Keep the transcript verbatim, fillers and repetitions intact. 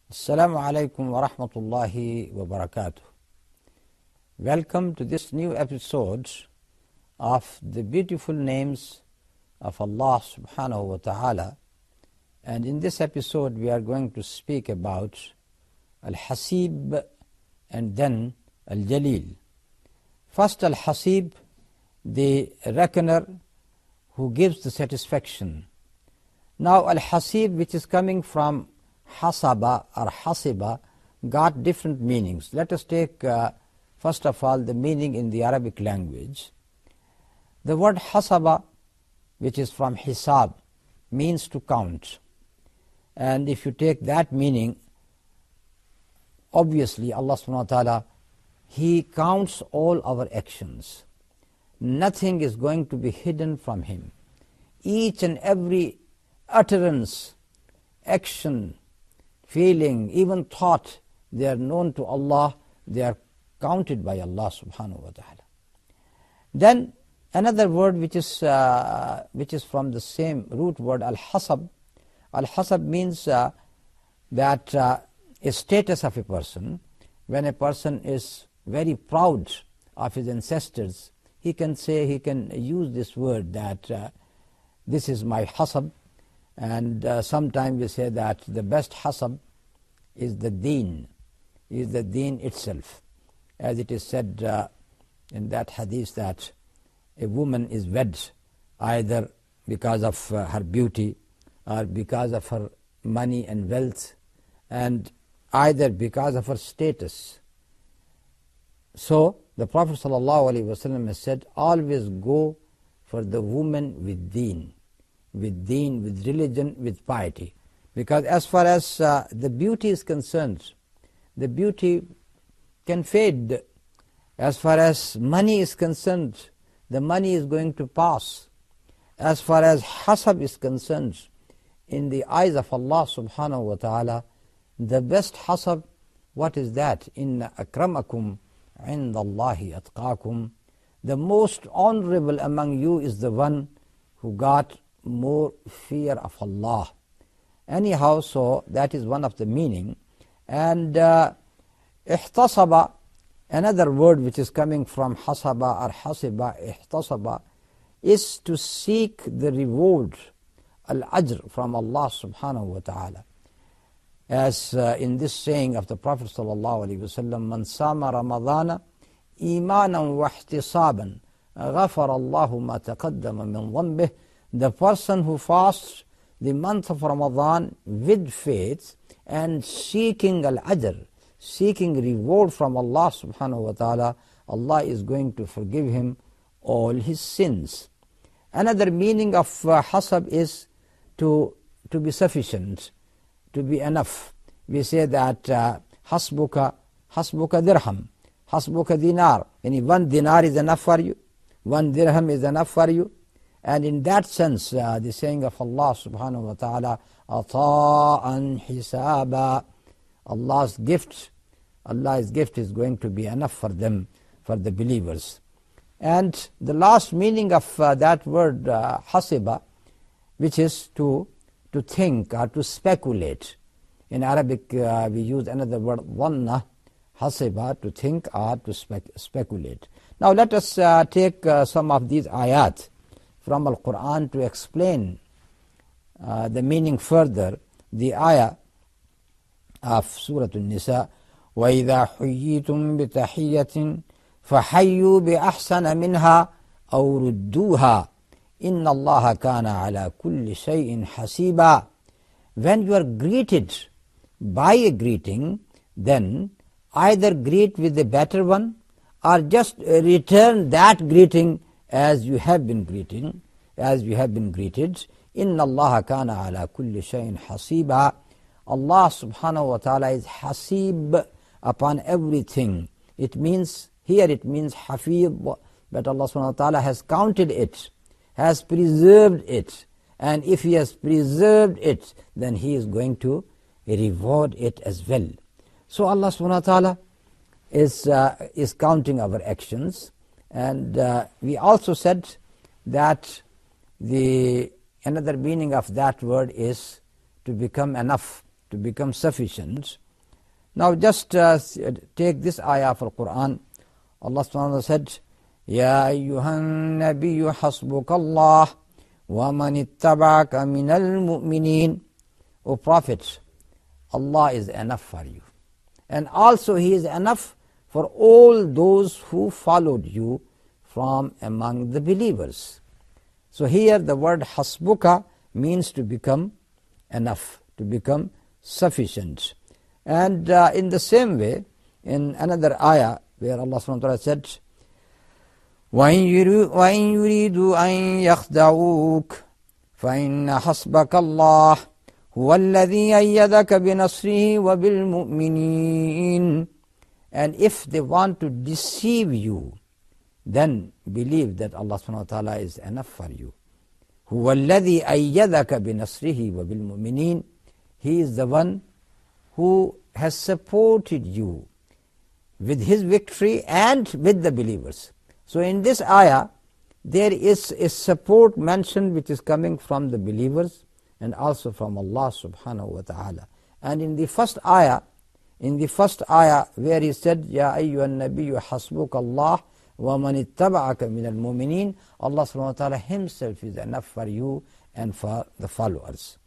Assalamu alaikum wa rahmatullahi wa barakatuh. Welcome to this new episode of the beautiful names of Allah subhanahu wa ta'ala. And in this episode we are going to speak about Al-Haseeb and then Al-Jalil. First Al-Haseeb, the reckoner who gives the satisfaction. Now Al-Haseeb, which is coming from Hasaba or Hasiba, got different meanings. Let us take uh, first of all the meaning in the Arabic language. The word Hasaba, which is from Hisab, means to count. And if you take that meaning, obviously Allah subhanahu wa ta'ala, He counts all our actions. Nothing is going to be hidden from Him. Each and every utterance, action, feeling, even thought, they are known to Allah, they are counted by Allah subhanahu wa ta'ala. Then another word which is uh, which is from the same root word, al-hasab. Al-hasab means uh, that uh, a status of a person. When a person is very proud of his ancestors, he can say, he can use this word that uh, this is my hasab. And uh, sometimes we say that the best hasab is the deen, is the deen itself. As it is said uh, in that hadith that a woman is wed either because of uh, her beauty or because of her money and wealth, and either because of her status. So the Prophet ﷺ has said, always go for the woman with deen. with deen, with religion, with piety. Because as far as uh, the beauty is concerned, the beauty can fade. As far as money is concerned, the money is going to pass. As far as hasab is concerned, in the eyes of Allah subhanahu wa ta'ala, the best hasab, what is that? Inna akramakum indallahi atqakum. The most honorable among you is the one who got more fear of Allah. Anyhow, so that is one of the meaning. And uh, ihtasaba, another word which is coming from hasaba or hasiba, ihtasaba, is to seek the reward, al-ajr, from Allah subhanahu wa ta'ala. As uh, in this saying of the Prophet sallallahu alaihi wasallam, man sama ramadana imanan wa ihtisaban ghafara Allahu ma taqaddama min dhanbih. The person who fasts the month of Ramadan with faith and seeking al-ajr, seeking reward from Allah subhanahu wa ta'ala, Allah is going to forgive him all his sins. Another meaning of uh, hasab is to, to be sufficient, to be enough. We say that uh, hasbuka, hasbuka dirham, hasbuka dinar. Any one dinar is enough for you, one dirham is enough for you. And in that sense, uh, the saying of Allah subhanahu wa ta'ala, ata'an hisaba, Allah's gift, Allah's gift is going to be enough for them, for the believers. And the last meaning of uh, that word uh, hasiba, which is to, to think or to speculate. In Arabic uh, we use another word, dhanna, hasiba, to think or to spec speculate. Now let us uh, take uh, some of these ayat from Al-Quran to explain uh, the meaning further. The ayah of Surah An-Nisa, وَإِذَا حُيِّيتُم بِتَحِيَّةٍ فَحَيُّوا بِأَحْسَنَ مِنْهَا أَوْ رُدُّوهَا إِنَّ اللَّهَ كَانَ عَلَى كُلِّ شَيْءٍ حَسِيبًا. When you are greeted by a greeting, then either greet with a better one or just return that greeting as you have been greeting, as you have been greeted. Inna Allah kana ala kulli shay'in hasiba. Allah subhanahu wa ta'ala is hasib upon everything. It means, here it means hafiz, but Allah subhanahu wa ta'ala has counted it, has preserved it. And if He has preserved it, then He is going to reward it as well. So Allah subhanahu wa ta'ala is, uh, is counting our actions. And uh, we also said that the another meaning of that word is to become enough to become sufficient. Now just uh, take this ayah of Al-Quran. Allah subhanahu wa ta'ala said, Ya ayyuhan nabiyyu hasbukallah wa man ittaba'aka minal mu'mineen. O Prophet, Allah is enough for you. And also He is enough for all those who followed you from among the believers. So here the word hasbuka means to become enough, to become sufficient. And uh, in the same way, in another ayah where Allah subhanahu wa ta'ala said, وَإِن يُرِيدُوا أَن يَخْدَعُوكَ فَإِنَّ حَسْبَكَ اللَّهُ هُوَ الَّذِي أَيَّدَكَ بِنَصْرِهِ وَبِالْمُؤْمِنِينَ. And if they want to deceive you, then believe that Allah subhanahu wa ta'ala is enough for you. هُوَ الَّذِي أَيَّدَكَ بِنَصْرِهِ وَبِالْمُؤْمِنِينَ. He is the one who has supported you with His victory and with the believers. So in this ayah, there is a support mentioned which is coming from the believers and also from Allah subhanahu wa ta'ala. And in the first ayah, in the first ayah where He said, Ya ayyuhan nabiyyu hasbukallah wa man ittaba'aka minal mu'minin, Allah subhanahu wa ta'ala Himself is enough for you and for the followers.